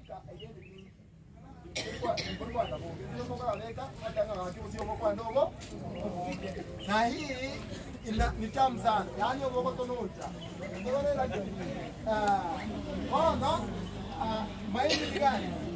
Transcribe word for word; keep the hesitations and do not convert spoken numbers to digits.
ka ayende kwa kwa kwa ndio kwa weka hata kama sio kwa ndogo. Na hii ina ni tamu sana. Yaani uko tonuta. Ndio ile ah. Oh no. Ah, mahindi gani?